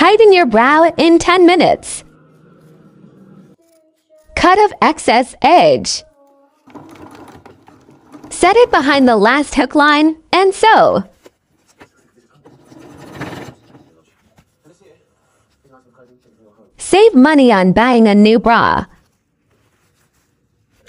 Tighten your brow in 10 minutes. Cut off excess edge. Set it behind the last hook line and sew. Save money on buying a new bra.